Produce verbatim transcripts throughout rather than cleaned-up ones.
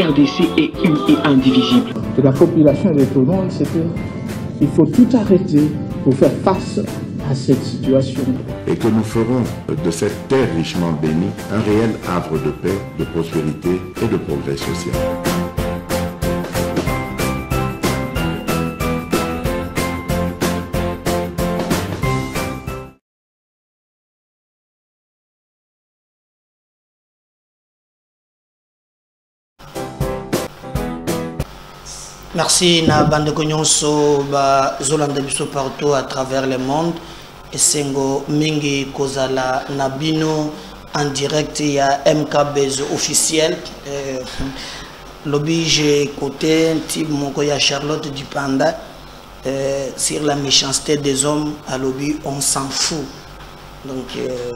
R D C est une et indivisible. Et la population de Tonon, c'était il faut tout arrêter pour faire face à cette situation. Et que nous ferons de cette terre richement bénie un réel havre de paix, de prospérité et de progrès social. Merci na bande konyonso ba zolanda biso partout à travers le monde et sengo mingi kozala nabino en direct il y a M K Bezo officiel euh, lobby j'ai écouté un type moko ya Charlotte Dupanda euh, sur la méchanceté des hommes à lobby on s'en fout donc euh,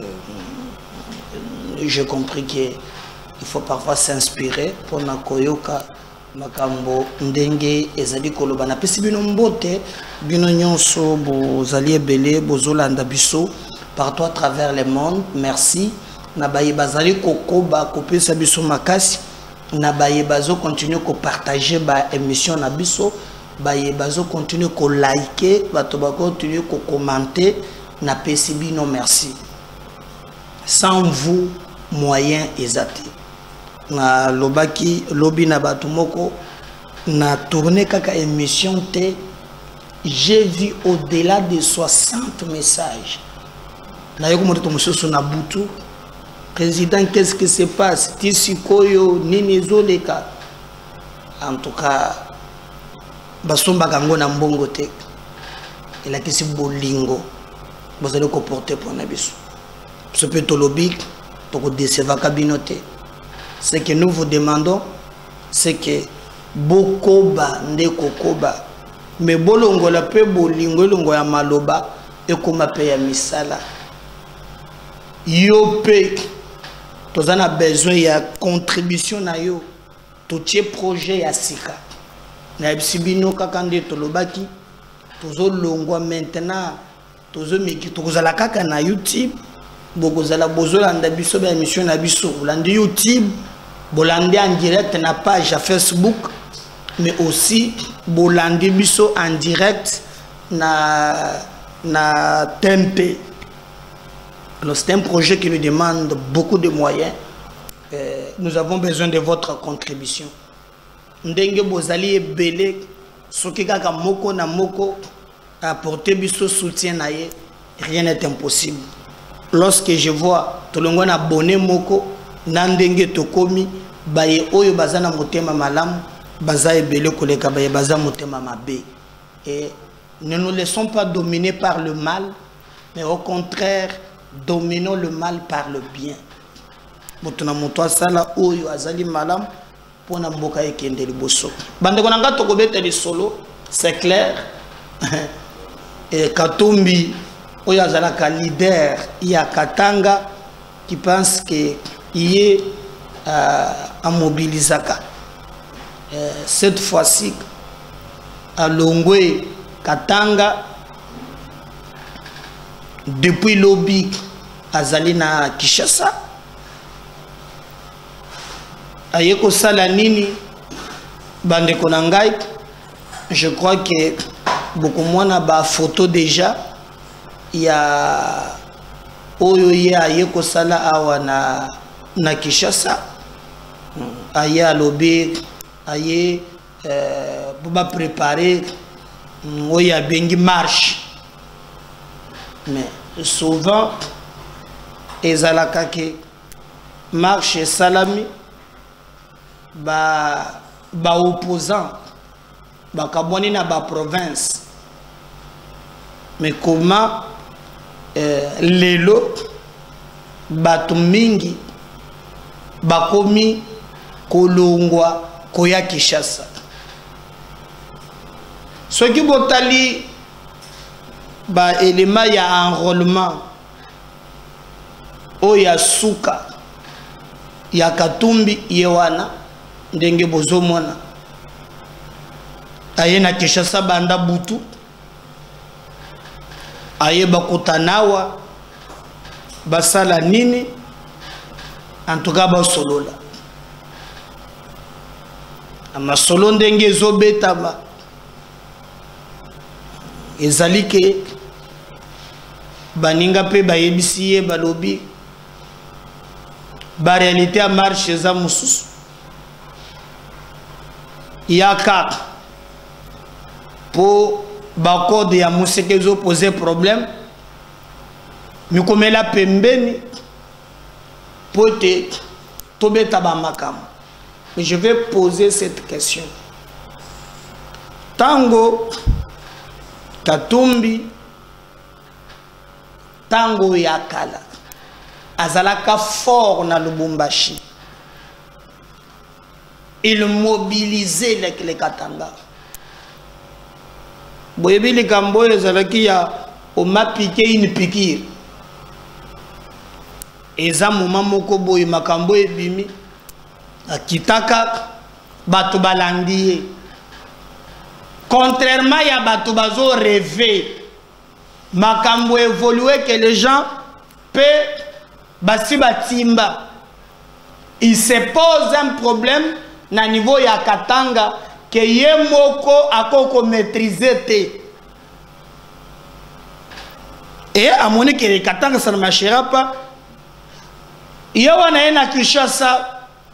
j'ai compris que il faut parfois s'inspirer pour na koyoka makambo ndenge ezali koloba na pesi bino mbote bino nyonso bozali ebele bozolanda biso partout à travers le monde merci na baye bazali kokoba kopesa biso makasi na baye bazo continuer ko partager ba émission na biso baye bazo continuer ko liker bato ba continuer ko commenter na pesi bino merci sans vous moyen ezati na lobaki lobi na batumoko na tourné kaka émission te j'ai vu au-delà de soixante messages na yoko moto mususu na butu président qu'est-ce qui se passe tisikoyo nini zoleka en tout cas basomba kango na mbongo te ela kisi bolingo bozali ko porter pour na biso ce peut to lobi to ko décevoir kabinote. Ce que nous vous demandons, c'est que bokoba nde kokoba, mais bolongo la pe bolingo longo ya maloba et koma pe ya misala. Yo pe, tozana besoin ya contribution na yo, to tie projet ya sika. Na ebsibino kakande tolobaki, tozo longwa maintenant, tozo meki tozala kaka na YouTube, bokozala bozolanda biso ba émission na biso, bolandi YouTube. Bolandi en direct na page à Facebook, mais aussi Bolandi biso en direct na na T M P. C'est un projet qui nous demande beaucoup de moyens. Euh, nous avons besoin de votre contribution. Ndenge bozali ebele soki kaka moko na moko apporter biso soutien na ye, rien n'est impossible. Lorsque je vois tolongo na abonné moko nandenge tokomi baye oyo bazana motema malamu baza ebele koleka baye baza motema mabe et ne nous laissons pas dominer par le mal mais au contraire dominons le mal par le bien motuna moto sala oyo azali malamu pona mboka ekende liboso bande konanga tokobeta li solo c'est clair et Katumbi oyo azala ka leader ya Katanga qui pense que il est euh, à mobilisaka. Euh, cette fois-ci, à Longwe, Katanga, depuis lobby à Zalina Kishasa, à Yeko Salanini, Bande Konangai, je crois que beaucoup moins na photo déjà. Il y a Oyo ya Yeko Sala awa na na Kishasa aye à lobby aye euh, pour préparer oya bengi marche mais souvent ezalaka ke marche salami ba ba opposant ba kaboni na ba province mais comment euh, lelo batu mingi bakomi kolongwa koya Kishasa soki botali ba élément ya enrôlement oya suka ya Katumbi yewana ndenge bozomona aye na Kishasa banda butu aye bakutanawa basala nini en tout cas basolola masolo ndenge ezobetama ezali ke baninga pe bayebisi ye balobi ba réalité à marche eza mosusu yaka po bakode ya museke ezopose problème mikomela pembeni po te tobeta bamakambo. Mais je vais poser cette question. Tango Katumbi Tango Yakala azalaka fort na Lubumbashi. Il mobilisait les, les Katanga. Boyebi les Kambo ezalaki ya oma piqué une piqûre. Eza moment moko boye makambo ebimi akitaka bato balandiye. Contrairement à bato bazo rêver makambo évoluer que les gens peuvent basi batimba. Il se pose un problème na niveau ya Katanga que ye moko akoko maîtriser te. Et à mon avis que Katanga ça ne marchera pas. Yawana ena Kinshasa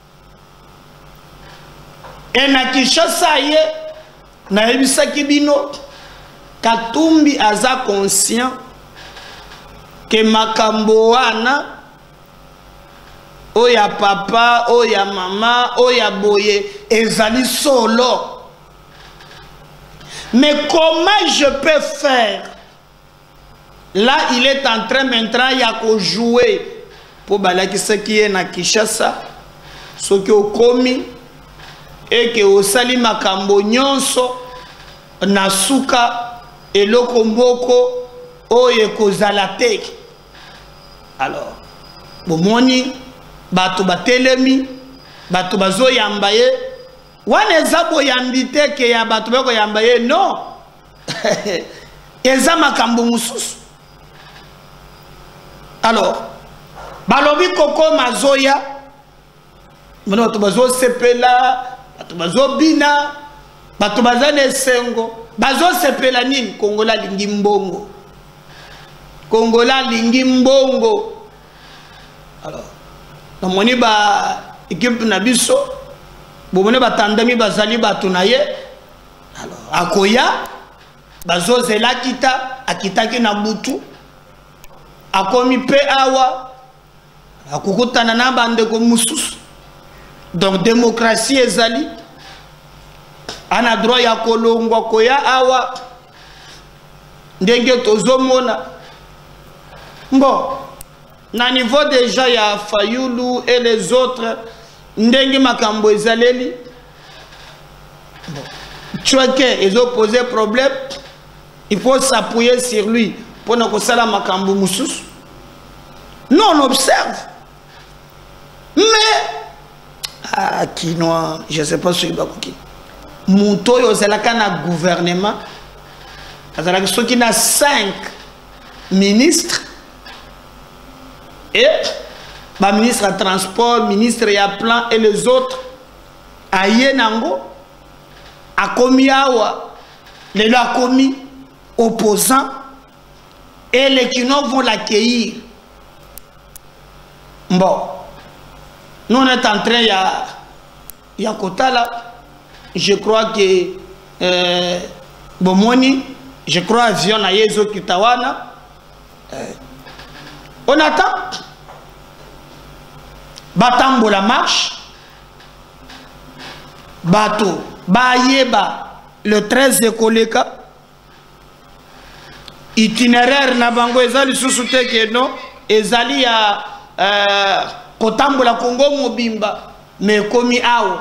ena Kinshasa ye na yebisa kibino Katumbi aza conscient que makambo wana oya papa oya mama oya boye ezali solo. Mais comment je peux faire? Là il est en train maintenant ya ko jouer pour balaki ce qui est na Kinshasa ce qui au komi et que au sali makambo nyonso na suka eloko mboko oye kozala te. Alors bomoni bato batelemi bato bazo yambaye wana eza boyambi te ke ya bato bako yambaye non eza makambo mususu. Alors balobi koko mazoya mwana bato bazo sepela bato bazo bina bato bazane sengo bazo sepela nini? Kongola lingi mbongo, Kongola lingi mbongo. Alors namoni ba équipe na biso bomone batandami bazali bato na ye. Alors akoya bazo zela kita akitaki na butu akomi pe awa akukutana na bandeko mususu. Donc démocratie ezali ana droit ya kolongwa koya awa ndenge tozomona. Bon na niveau déjà ya Fayulu et les autres ndenge makambo ezaleli. Bon tu vois que ils ont posé problème, il faut s'appuyer sur lui pour ne pas sala makambo mususu. Non, on observe. Mais ah Kinois, je ne sais pas ce qu'il va qui. Mouto yozelaka na gouvernement. Azalaka ceux qui n'a cinq ministres et ba ministre à transport, ministre à plan et les autres aye nango a commis awa les a commis opposants et les Kinois vont l'accueillir. Bon, nous on est en train, il y a, il y a Kotala, je crois que euh, Bomoni, je crois avion à Yezo Kitawana. Euh, on attend. Batambo la marche. Bato, Bayeba, le treize de Koleka. Itinéraire Nabango Ezali sous-souté que non, Ezali a. Euh, kotambo la Congo mobimba mais komi awo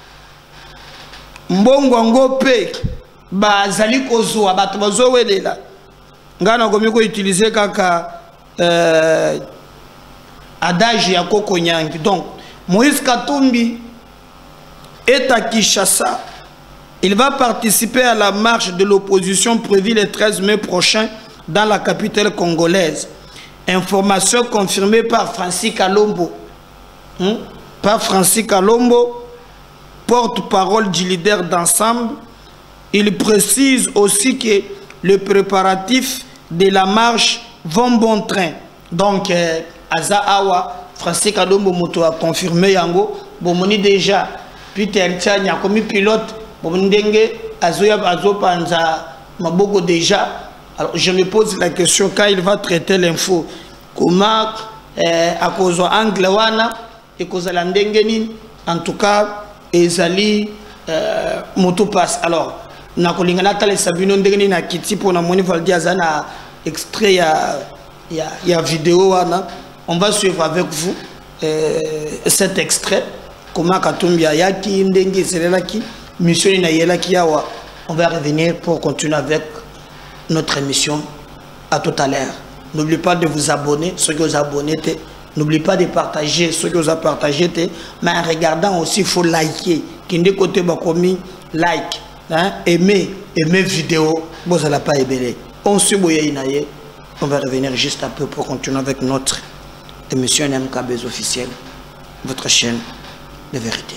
mbongo ngope ba zali kozwa bato bazo welela ngana komi ko utiliser kaka euh, adage ya Koko Nyangi. Donc Moïse Katumbi est à Kinshasa. Il va participer à la marche de l'opposition prévue le treize mai prochain dans la capitale congolaise. Information confirmée par Francis Kalombo. Hmm? Par Francis Kalombo. porte-parole du leader d'ensemble, il précise aussi que les préparatifs de la marche vont bon train. Donc, euh, Aza Awa, Français Kadombo Moto a confirmé Yango, Bomoni déjà, Peter Tchani a commis pilote, Bomondenge, Azoya Azo Panza, Maboko déjà. Alors, je me pose la question quand il va traiter l'info. Comment, euh, à cause de Anglewana et cause de l'Andengenin, en tout cas, Ezali euh, Moto passe. Alors, Nakolingana Tale Sabino Ndengeni na Kiti pour na Moni Valdi Azana extrait ya ya ya vidéo wana. On va suivre avec vous euh, cet extrait. Comment Katumbi Yaki Ndengi Selelaki mission na Yelaki Yawa. On va revenir pour continuer avec notre émission. À tout à l'heure. N'oubliez pas de vous abonner, ceux qui vous abonnez. N'oubliez pas de partager ceux qui vous ont partagé. Mais en regardant aussi, il faut liker. Qui n'est côté bakomi like. Hein? Aimer, aimer vidéo, bon ça l'a pas aimé. On se boye, on va revenir juste un peu pour continuer avec notre émission M K B officielle, votre chaîne de vérité.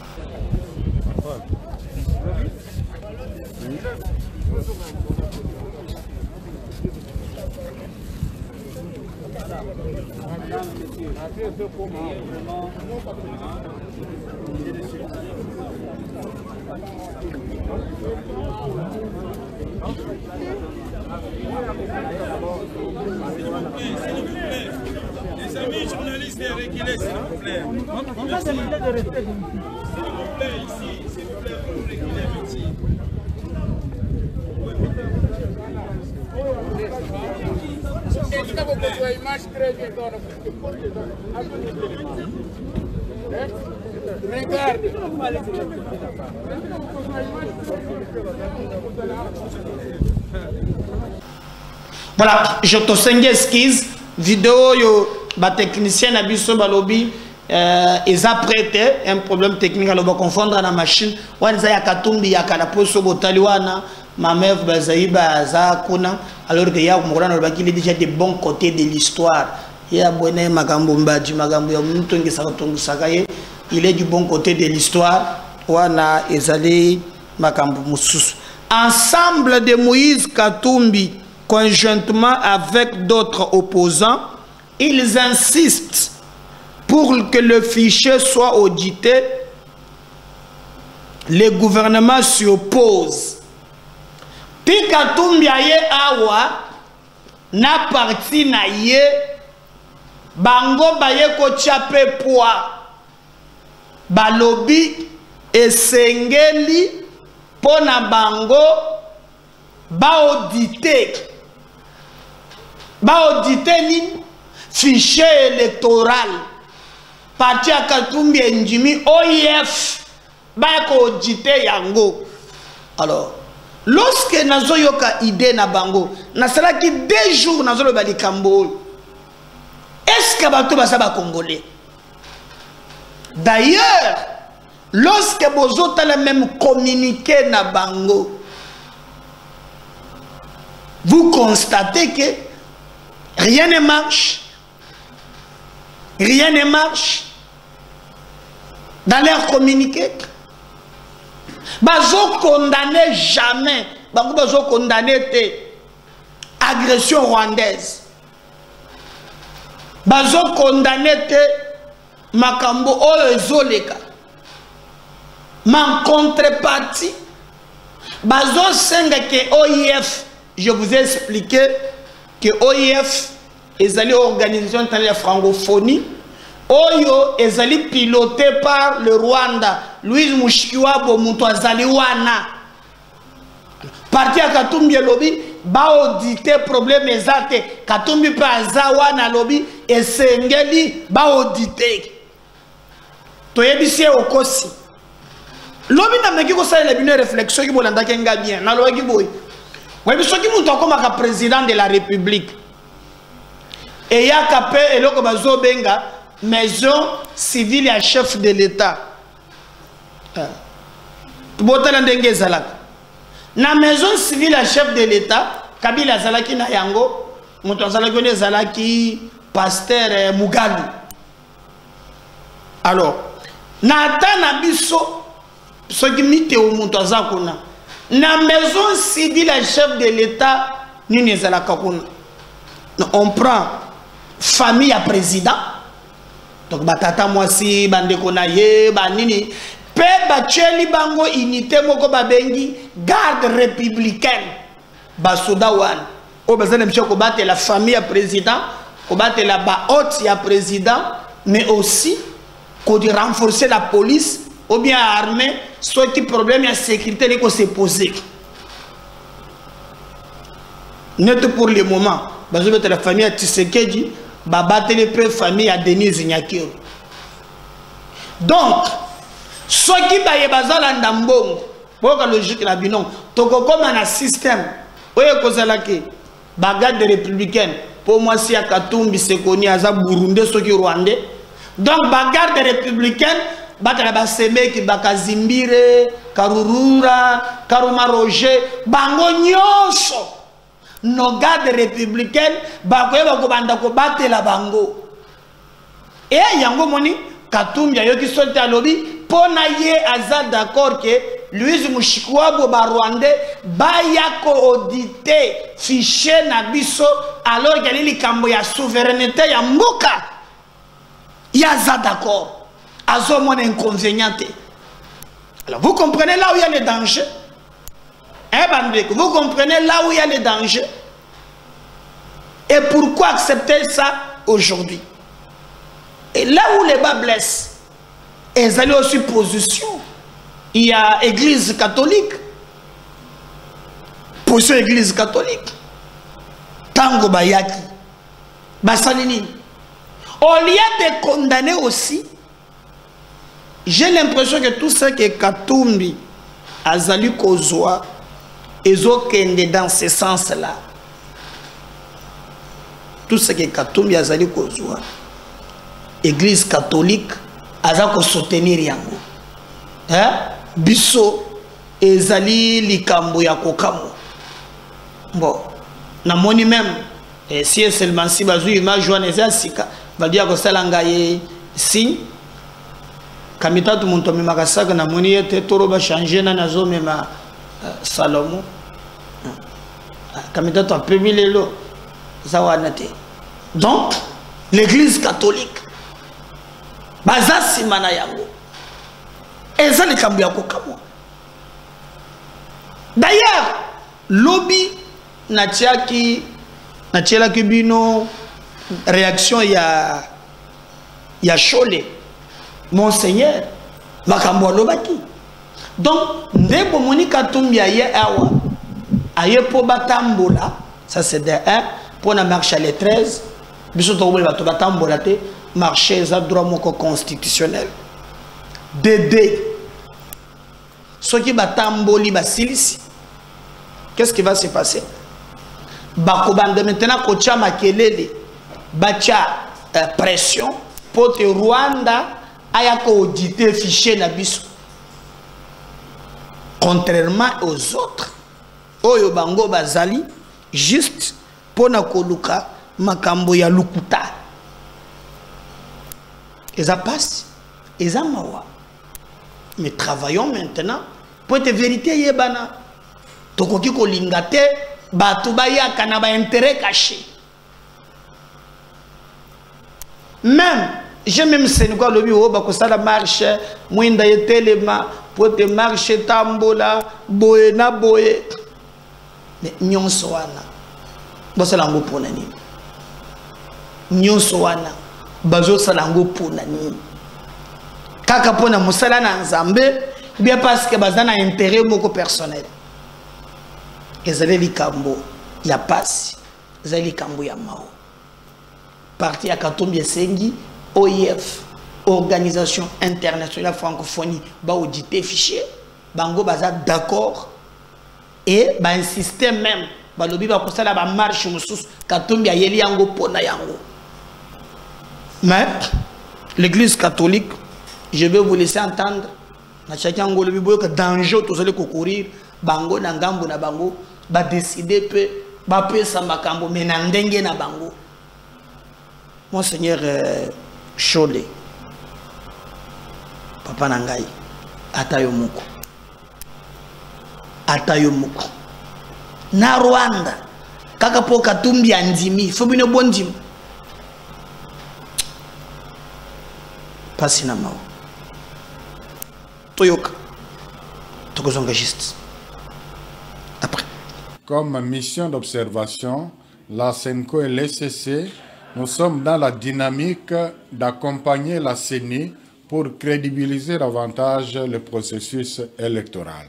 Les amis journalistes et reculés, s'il vous plaît. On va demander de rester. S'il vous plaît, ici, s'il vous plaît, pour reculer, merci. Voilà, je te sens esquisse. Vidéo, yo, ba technicien abisso balobi, euh, ils apprêtent un problème technique à l'oba confondre la machine. Wanza ya katumbi ya kanaposo botaliwana, ma mère bazaïba za kuna. Alors que ya kumorana l'oba qu'il est déjà des bons côtés de l'histoire. Ya bonne magambo mbaji magambo ya mutongi sakatongi sakaye. Il est du bon côté de l'histoire. Wana ezali magambo mususu. Ensemble de Moïse Katumbi, conjointement avec d'autres opposants, ils insistent pour que le fichier soit audité. Le gouvernement s'y oppose. Puis Katumbi aye awa na parti na ye bango baye ko tchape poa balobi esengeli pona bango ba auditer ba auditer ni fichier électoral parti à Katumbi Njimi O I F ba ko auditer yango. Alors lorsque nazo yoka idée na bango na sala ki deux jours nazo le bali kambo, est-ce que bato ba saba congolais? D'ailleurs lorsque bozo tala même communiqué na bango, vous constatez que rien ne marche. Rien ne marche dans leur communiqué. Bazo condamné jamais. Bango bazo condamné te agression rwandaise. Bazo condamné te makambo oyo ezoleka. Ma contrepartie, bazo senga que O I F, je vous ai expliqué que O I F est allé organisation de la francophonie. Oyo est allé piloté par le Rwanda. Louise Mushikiwabo Mutuazali wana. Parti à Katumbi lobby, ba auditer problème ezate. Katumbi pa zawana lobby et sengeli ba auditer. Toyebisi okosi. Lobby na meki ko sala une réflexion ki bolanda kenga bien. Na lobi boy. Webi soki mutu akoma ka président de la République. Et ya kapé eloko bazo benga maison civile à chef de l'État. Botala ndenge zalaka. Na maison civile à chef de l'État, Kabila zalaki na yango, mutu zalaki ne zalaki pasteur Mugalu. Alors, na ta na biso ce qui mite au monde aza kuna na maison civile la chef de l'état ni nezala kakuna on prend famille à président donc batata mwasi bande kona ye banini pe bacheli bango unité moko babengi garde républicaine basoda wan o bazana mchoko ko battre la famille à président ko battre la ba haute ya président mais aussi ko di renforcer la police ou bien armée soit qui problème de sécurité les se poser net pour le moment bazo mettre la famille à Tshisekedi ba battre les peu famille à Denise Nyakiro donc soit qui ba yebazala ndambongo boka logique la binon toko comme un système oye kozala ke bagarde républicaine pour moi si à Katumbi Sekoni aza Burundi soki Rwandais donc bagarde républicaine batala baseme ki bakazimbire Karurura Karuma Roger bango nyonso no garde républicaine bakoyeba ko banda ko batela bango et yango moni Katumbi ayoki solte alobi pona ye aza d'accord que Louise Mushikwabo ba Rwandais baya ko auditer fichier na biso alors qu'il y a likambo ya souveraineté ya mboka ya za d'accord azo mon inconvénient. Alors vous comprenez là où il y a les dangers. Hein, Bandek, vous comprenez là où il y a les dangers. Et pourquoi accepter ça aujourd'hui? Et là où les bas blessent, ils allaient aussi position. Il y a église catholique. Position église catholique. Tango Bayaki. Basanini. Au lieu de condamner aussi, j'ai l'impression que tout ce que Katumbi a Zali Kozwa est dans ce sens-là. Tout ce que Katumbi a Zali Kozwa, Église catholique, a Zali soutenir yango. Hein? Bisso et Zali Likambo ya Kokamo. Bon, na moni même, et si seulement si bazu ima joine za sika, va dire que ça langaye signe. Kamita tu monto me makasaka na moni ete toro ba changer na nazo me ma Salomon. Kamita tu a permis les lots. Ça va nater. Donc l'église catholique baza simana yango. Eza le kambu ya kokamo. D'ailleurs, lobby na tiaki na tiela kibino réaction ya ya Chole. Monseigneur, makambo lobaki. Donc, ndebo moni Katumbi aye awa, aye po batambola, ça c'est de un, pour na marche à les treize, biso to wole bato batambola te, marcher za droit moko constitutionnel. De deux, ceux qui batamboli basilisi, qu'est-ce qui va se passer? Bakobande maintenant kocha makelele, bacha euh, pression, pour te Rwanda ayako auditer fichier na biso. Contrairement aux autres, oyo bango bazali juste pona koluka makambo ya lukuta. Et ça passe, et ça mawa. Mais travaillons maintenant pour être vérité yebana. Tokoki ko lingate batu baya kana ba intérêt caché. Même j'ai même Sénégal le bureau bako sala marche mwinda yetelema pour te marcher tambola boye na boye mais nyonso wana bosala ngo pona ni nyonso wana bazo sala ngo pona ni kaka pona musala na nzambe bien parce que bazana intérêt moko personnel ezali likambo ya pasi ezali likambo ya mao parti ya Katumbi esengi O I F, Organisation Internationale Francophonie, va auditer fichier, bango baza d'accord et ba insister même, ba lobi ba kosala ba marche mususu Katumbi ayeli yango pona yango. Mais l'église catholique, je vais vous laisser entendre, na chacun ngo lobi boyo ka danger to sale courir, bango na ngambo na bango, ba décider peu, ba pesa makambo mais na ndenge na bango. Monseigneur euh, Chole, papa nangai, atayo muko. atayo moko na Rwanda kaka po katumbi andimi fo bino bondim pasi na mawo toyoka tokozonga juste après. Comme mission d'observation, la SENCO et l'E C C, nous sommes dans la dynamique d'accompagner la C E N I pour crédibiliser davantage le processus électoral.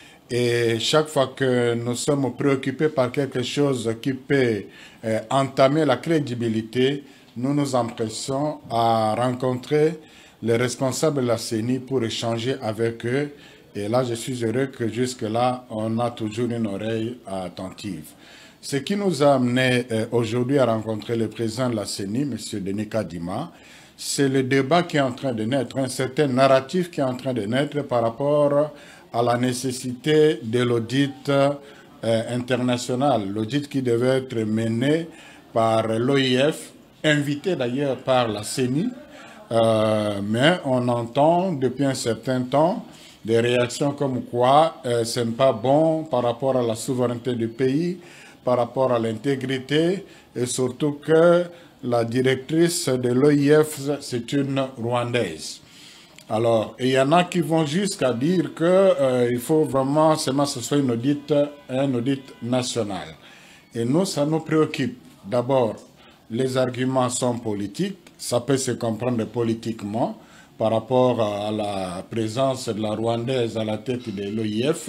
Et chaque fois que nous sommes préoccupés par quelque chose qui peut euh, entamer la crédibilité, nous nous empressons à rencontrer les responsables de la C E N I pour échanger avec eux. Et là, je suis heureux que jusque-là, on a toujours une oreille attentive. Ce qui nous a amené euh, aujourd'hui à rencontrer le président de la C E N I, M. Denis Kadima, c'est le débat qui est en train de naître, un certain narratif qui est en train de naître par rapport à la nécessité de l'audit euh, international, l'audit qui devait être mené par l'O I F, invité d'ailleurs par la C E N I, euh, mais on entend depuis un certain temps des réactions comme quoi euh, ce n'est pas bon par rapport à la souveraineté du pays, par rapport à l'intégrité, et surtout que la directrice de l'O I F, c'est une Rwandaise. Alors, il y en a qui vont jusqu'à dire qu'il euh, faut vraiment seulement que ce soit une audit, un audit national. Et nous, ça nous préoccupe. D'abord, les arguments sont politiques, ça peut se comprendre politiquement par rapport à la présence de la Rwandaise à la tête de l'O I F.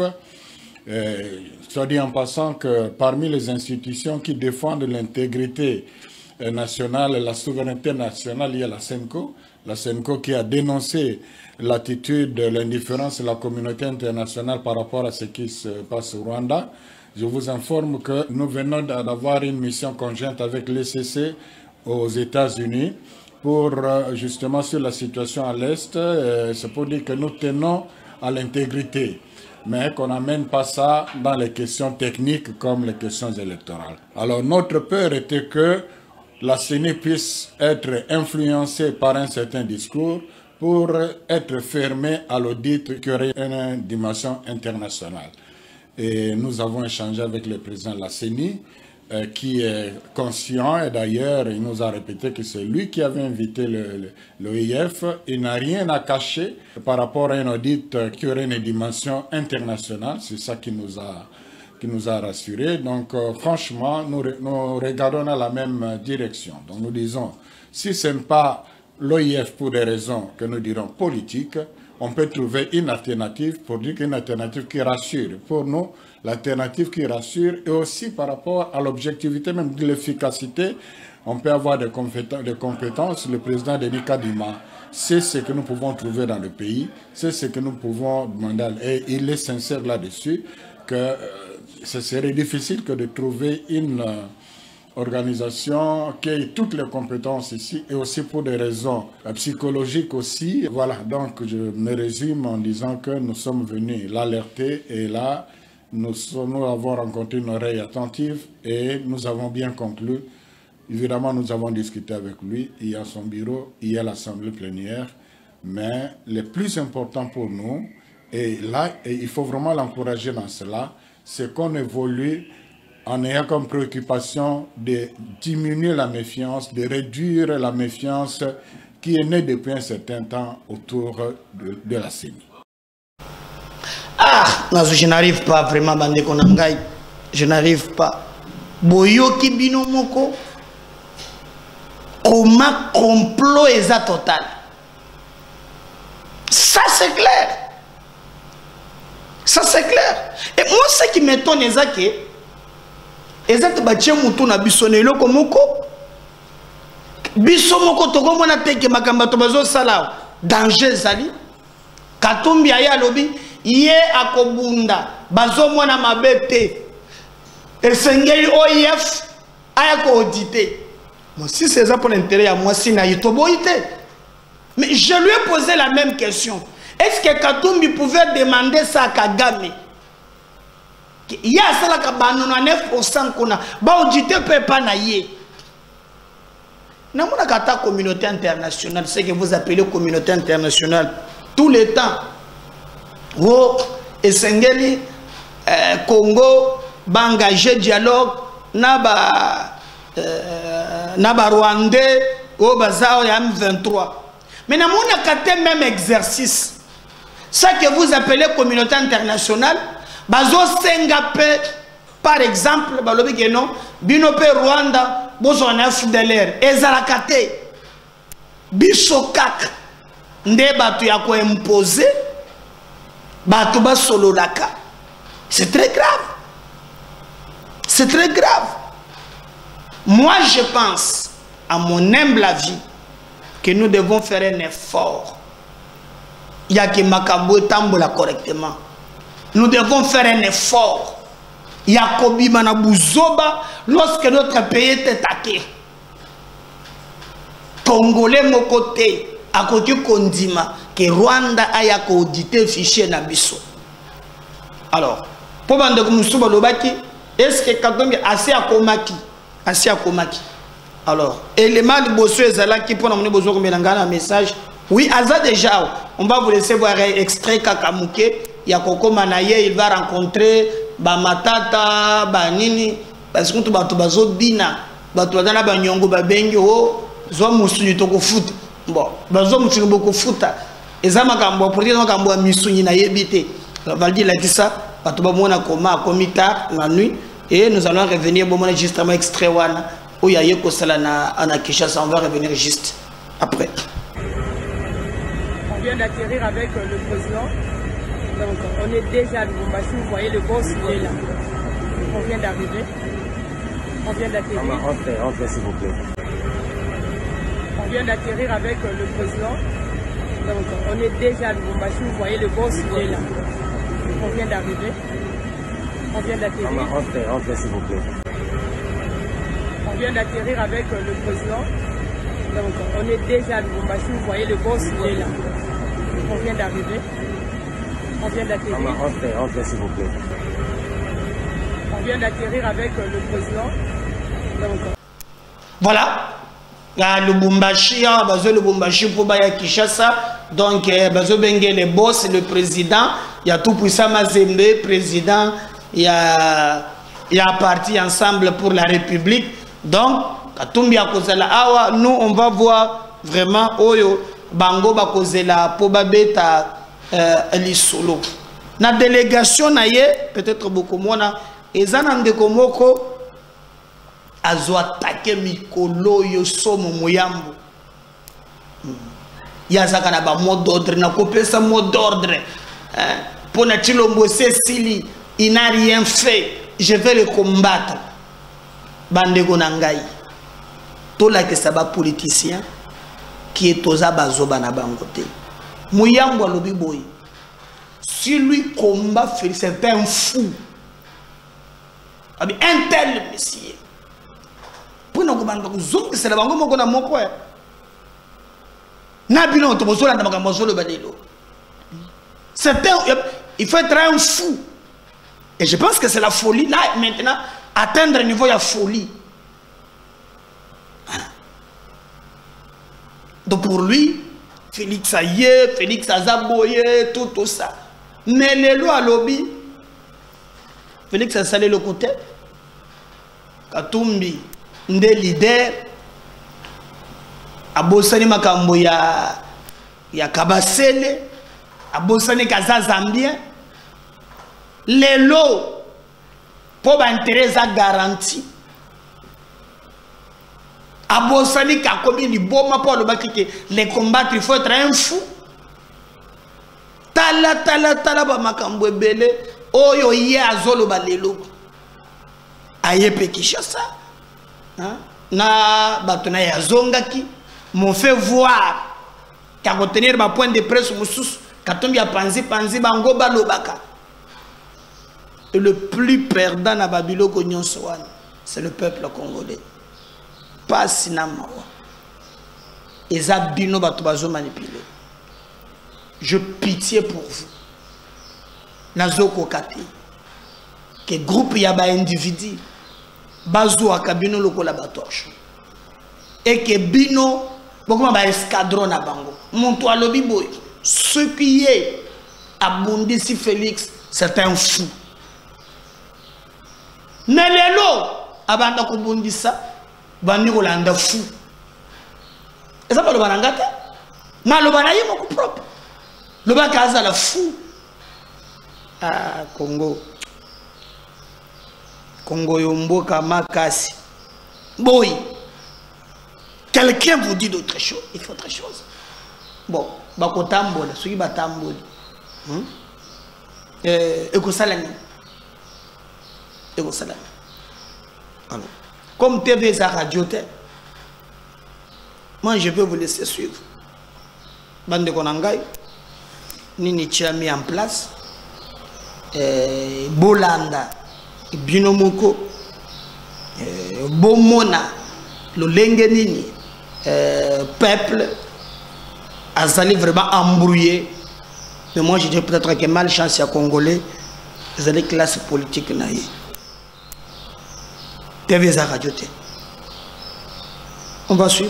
Euh, soit dit en passant que parmi les institutions qui défendent l'intégrité nationale et la souveraineté nationale, il y a la SENCO. La SENCO qui a dénoncé l'attitude, l'indifférence de la communauté internationale par rapport à ce qui se passe au Rwanda. Je vous informe que nous venons d'avoir une mission conjointe avec l'E C C aux États-Unis pour justement sur la situation à l'Est. C'est pour dire que nous tenons à l'intégrité, mais qu'on n'amène pas ça dans les questions techniques comme les questions électorales. Alors notre peur était que la C E N I puisse être influencée par un certain discours pour être fermée à l'audit qui aurait une dimension internationale. Et nous avons échangé avec le président de la C E N I, euh, qui est conscient, et d'ailleurs il nous a répété que c'est lui qui avait invité l'O I F. Il n'a rien à cacher par rapport à un audit qui aurait une dimension internationale, c'est ça qui nous a qui nous a rassurés. Donc euh, franchement, nous, nous regardons dans la même direction. Donc nous disons, si ce n'est pas l'O I F pour des raisons que nous dirons politiques, on peut trouver une alternative pour dire qu'une alternative qui rassure. Pour nous, l'alternative qui rassure, et aussi par rapport à l'objectivité, même de l'efficacité, on peut avoir des compétences. Des compétences. Le président Denis Kadima, c'est ce que nous pouvons trouver dans le pays, c'est ce que nous pouvons demander, et il est sincère là-dessus, que euh, ce serait difficile que de trouver une euh, organisation qui ait toutes les compétences ici, et aussi pour des raisons euh, psychologiques aussi. Voilà, donc je me résume en disant que nous sommes venus l'alerter, et là, nous, sommes, nous avons rencontré une oreille attentive et nous avons bien conclu. Évidemment, nous avons discuté avec lui, il y a son bureau, il y a l'assemblée plénière, mais le plus important pour nous, et là, et il faut vraiment l'encourager dans cela, c'est qu'on évolue en ayant comme préoccupation de diminuer la méfiance, de réduire la méfiance qui est née depuis un certain temps autour de, de la C E N I. Ah, je n'arrive pas vraiment, Bande Konangai, je n'arrive pas. Boyoki binomoko, comment complot est total. Ça c'est clair. Ça c'est clair. Et moi ce qui m'étonne c'est que exact batie mutu na bisonelo komoko biso moko to komona teke makamba to bazo sala danger zali katumbi aya lobi ye akobunda bazo mona mabete esengeli O I F aya ko auditer. Moi si c'est ça pour l'intérêt à moi si na yitoboite. Mais je lui ai posé la même question. Est-ce que Katumbi pouvait demander ça à Kagame? Il y a ça qui neuf pour cent qu'on a. Bah, on dit que pas naïe. Nous avons la communauté internationale, ce que vous appelez communauté internationale, tout le temps. Oh, et Sengeli, euh, Congo ba engager dialogue na ba euh, na ba Rwandais au bazar ya M vingt-trois. Mais dans mon acte même exercice, ça que vous appelez communauté internationale, bazo Singapore par exemple, balobi que non, binope Rwanda, bozo na F D L R, ezalakate, bisokak, nde batu ya ko imposer, batu ba solo laka. C'est très grave. C'est très grave. Moi, je pense, à mon humble avis, que nous devons faire un effort. Il y a que Makambo tambola correctement. Nous devons faire un effort. Il y a Kobi Manabouzoba lorsque notre pays est attaqué. Congolais, mon côté, à côté Kondima, que Rwanda a audité fichier Nabiso. Alors, pour bande comme Moussouba Lobaki, est-ce que quand on est assez à Komaki, assez à Komaki. Alors, élément de Bosso et Zala qui pour nous besoin de un message. Oui, Aza déjà, on va vous laisser voir un extrait Kakamouké. Il y a Koko Manaye, il va rencontrer Bamatata, Banini, parce que tout le monde est bina, tout le monde est nyongo, babengi, oh, zo musuni toko foot. Bon, bazo musuni beaucoup foot. Et ça m'a cambo, pour dire qu'on a musuni na yebite. Valdi l'a dit ça, tout le monde a coma, commis tard la nuit, et nous allons revenir bon justement extrait wana. Où il y a eu à Kinshasa, on va revenir juste après. On vient d'atterrir avec euh, le président. Donc on est déjà à Lubumbashi, vous voyez le boss il est là. On vient d'arriver. On vient d'atterrir. Entrez, entrez s'il vous plaît. On vient d'atterrir avec euh, le président. Donc on est déjà à Lubumbashi, vous voyez le boss il est là. On vient d'arriver. On vient d'atterrir. Entrez, entrez s'il vous plaît. On vient d'atterrir avec euh, le président. Donc on est déjà à Lubumbashi, vous voyez le boss il est là. On vient d'arriver. On vient d'atterrir. Entrez, entrez s'il vous plaît. On vient d'atterrir avec euh, le président. Donc, voilà. Le Lubumbashi, le Lubumbashi pour Baya Kinshasa. Donc, Bazo Bengue, le boss, le président. Il y a tout puissant Mazembe, président. Il y a, il y a parti ensemble pour la République. Donc, nous, on va voir vraiment Oyo, Bango Bakozela, Pobabeta, Lisolo. La délégation, peut-être beaucoup moins, et Zanande Komoko, Azo attaqué Mikolo, Yosomo, Mouyambo. Yazaka na ba mot d'ordre, na coupé sa mot d'ordre. Pour Nachilombo Cécilie, il n'a rien fait. Je vais le combattre. Bandego Nangai. Tout là que ça va politicien qui est aux abazoba na bangote. Mouyambo lobi boy. Si lui combat, c'est un fou. Un tel monsieur. Pour nous combattre, c'est la bango moko na moko. Nabino tobozola na makambozo le badelo. C'est un, il faut être un fou. Et je pense que c'est la folie là maintenant. Atteindre le niveau de la folie. Donc pour lui, Félix Aye, Félix Azaboye, tout, tout ça. Mais les lois à lobby, Félix a salé le côté. Katumbi, des leaders, Abosani Makambo ya, ya Kabasele, Abosani Kaza Zambien. Les lois. Pour l'intérêt garanti. Abosani Kakobi ni boma pour le bakike. Les combattre, il faut être un fou. Tala tala tala ba makambo ebele. Oyo ye azolo balelo. Aye pe Kinshasa. Na batona ya zongaki. M'ont fait voir. Qu'à retenir ma point de presse moussous. Katombi a panzi panzi bango balobaka. Et le plus perdant à Babylone, c'est le peuple congolais. Pas Sinamawa. Et ça, bino batubazo manipulé. Je pitié pour vous. Nazoko kati. Que groupe yaba individu. Bazo akabino loko la batoche. Et que bino, beaucoup ba escadron à bango. Monto à lobby boy. Ce qui est abondé si Félix, c'est un fou. Nelelo abanda kubundisa bandi kolanda fou. Eza pas le banangate. Na lo banayi moko propre. Le bakaza la fou. Ah Congo. Congo yomboka makasi. Boy. Quelqu'un vous dit d'autre chose, il faut autre chose. Bon, bakotambola, ceux qui batamboli. Hmm? Euh, ekosalami. Ekosalami. Alors, comme T V à radio, moi je peux vous laisser suivre. Bande Konangai, Nini Tia mis en place. Euh, Bolanda, Binomoko, euh, Bomona, le Lengenini, euh, peuple, Azali vraiment embrouillé. Mais moi je dis peut-être que malchance à Congolais, vous avez classe politique naïe. T V à radio. On va suivre.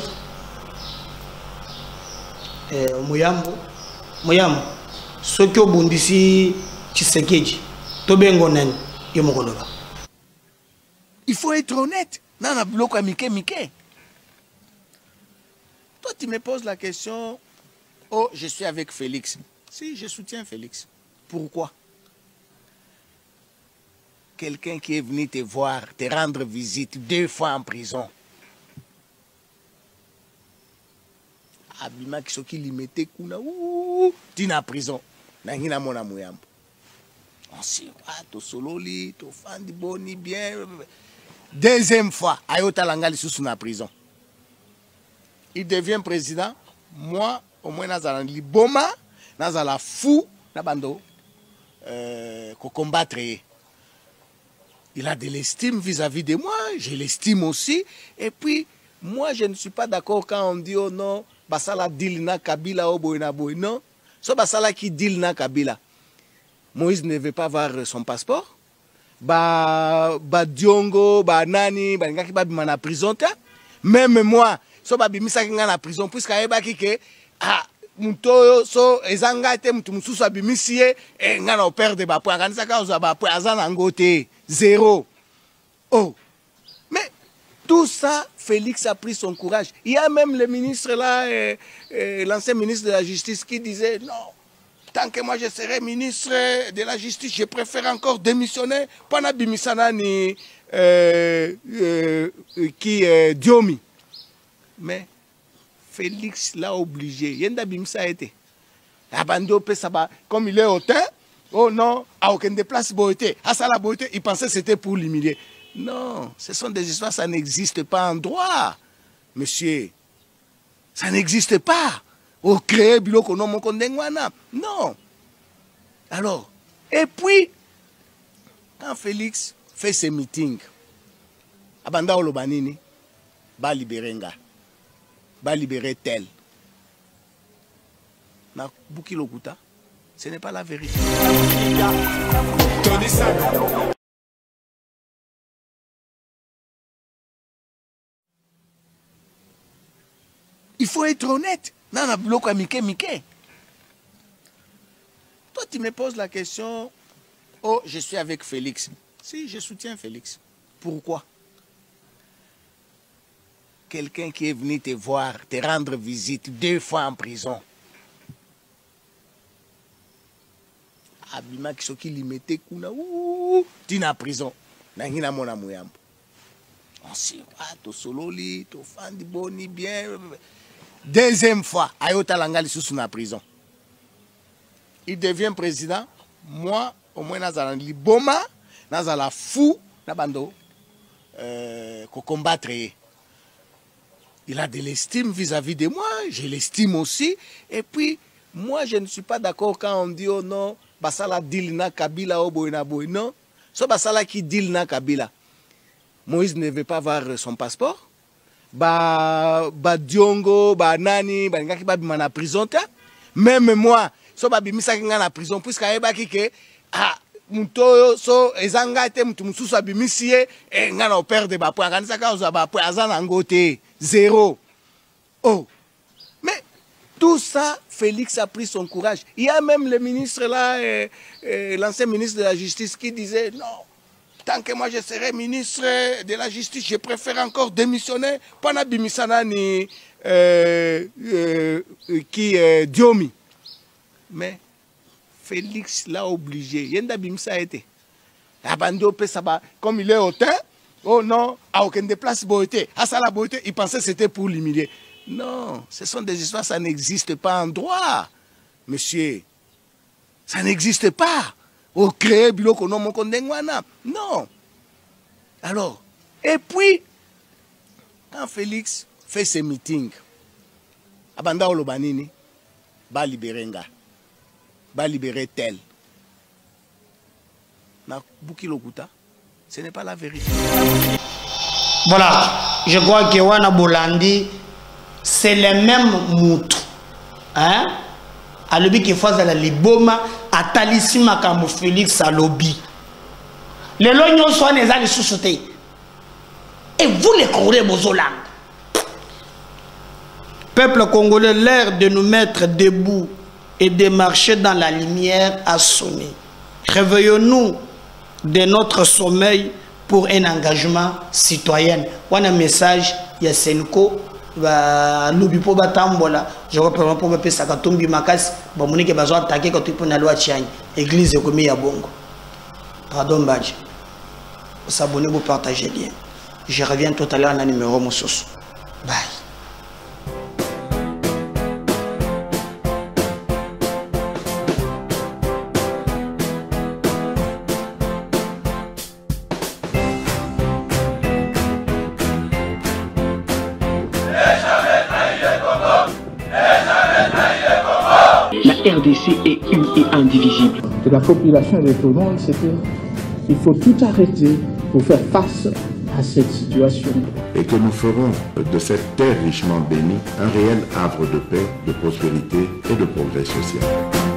Euh, Mouyambo, Mouyambo, ce que vous dites ici, Tshisekedi, Tobengonen, Yomogoloba. Il faut être honnête. Nana bloc à Miké Miké. Toi, tu me poses la question. Oh, je suis avec Félix. Si, je soutiens Félix. Pourquoi? Quelqu'un qui est venu te voir, te rendre visite deux fois en prison. Abima qui limité kuna ou tina prison. Nangina mona muyambo. On s'y va, to sololi, to fandi boni bien. Deuxième fois, Ayota Langali sous la prison. Il devient président. Moi, au moins, dans le Boma, dans la fou, Nabando, euh, qu'on combattre. Il a de l'estime vis-à-vis de moi, je l'estime aussi. Et puis, moi, je ne suis pas d'accord quand on dit, oh non, Basala deal na Kabila, oh boy na boy. Non, c'est Basala qui deal na Kabila. Moïse ne veut pas avoir son passeport. Ba ba Diongo, ba nani, ba ngaki ba bimana prison ta. Même moi, so ba bimisa kinga na prison puisque ayeba kike ah muto so ezanga te mutu mususu abimisie e ngana o perdre ba point kanisa ka oza ba point azana ngote zéro. Oh. Mais tout ça, Félix a pris son courage. Il y a même le ministre là, euh, euh, l'ancien ministre de la Justice qui disait non. Tant que moi je serai ministre de la Justice, je préfère encore démissionner. Pana bimisana ni euh, euh, qui est Diomi. Mais Félix l'a obligé. Yenda bimisa a été. Abando Pesaba, comme il est hautain, oh non, à aucun déplace beauté. À ça la beauté, il pensait que c'était pour l'humilier. Non, ce sont des histoires, ça n'existe pas en droit, monsieur. Ça n'existe pas. Au créer biloko non mon kondengwana. Non. Alors, et puis, quand Félix fait ses meetings, Abanda Olobanini, va libérer nga, va libérer tel. Na Bouki Lokuta, ce n'est pas la vérité. Il faut être honnête. Nana bloc à Miké Miké. Toi, tu me poses la question. Oh, je suis avec Félix. Si, je soutiens Félix. Pourquoi? Quelqu'un qui est venu te voir, te rendre visite deux fois en prison. Abima qui limité kuna ou tina prison. Nangina mona muyambo. On s'y va, to sololi, to fandi boni bien. Deuxième fois, Ayota Langali sous la prison. Il devient président. Moi, au moins, dans le Boma, dans la fou, Nabando, euh, qu'on combattre. Il a de l'estime vis-à-vis de moi, je l'estime aussi. Et puis, moi, je ne suis pas d'accord quand on dit, oh non, Basala deal na Kabila, oh boy na boy. Non, c'est Basala qui deal na Kabila. Moïse ne veut pas avoir son passeport. Ba ba Diongo, ba nani, ba ngaki ba bimana prison ta. Même moi, so ba bimisa kinga na prison puisque ayeba kike ah muto so ezanga te mutu mususu abimisie e ngana o perdre ba point kanisa ka oza ba point azana ngote zéro. Oh. Mais tout ça, Félix a pris son courage. Il y a même le ministre là, euh, euh, l'ancien ministre de la Justice qui disait non. tant que moi je serai ministre de la Justice, je préfère encore démissionner. Pana bimisana ni euh, euh, qui euh, Diomi. Mais Félix l'a obligé. Yenda bimisa a été. Comme il est hautain, oh non, à aucun déplace beauté. À ça la beauté, il pensait que c'était pour l'humilier. Non, ce sont des histoires, ça n'existe pas en droit. Monsieur, ça n'existe pas. Au créer biloko non mon condengwana. Non. Alors, et puis, quand Félix fait ses meetings, Abanda Olobanini, va libérer nga, va libérer tel. Ce n'est pas la vérité. Voilà, je crois que Wana Bolandi, c'est le même moutou. Hein? À l'objet qui fait la liboma, à Talisima Kamou Félix à lobby. Les lognons sont les alliés sous-sautés. Et vous les courez, Bozolang. Peuple congolais, l'heure de nous mettre debout et de marcher dans la lumière a sonné. Réveillons-nous de notre sommeil pour un engagement citoyen. On a un message, il y a Senko, l'Ubipo Batambola, je reprends pour me faire ça, Katumbi Makas, Monique Bazo attaqué quand tu peux la loi Tchang, église et commis à Bongo. Pardon, Badge. Vous s'abonnez, vous partagez bien. Je reviens tout à l'heure dans le numéro Moussous. Bye. La R D C est une et indivisible. Et la population est au monde, c'est qu'il faut tout arrêter pour faire face à cette situation. Et que nous ferons de cette terre richement bénie un réel havre de paix, de prospérité et de progrès social.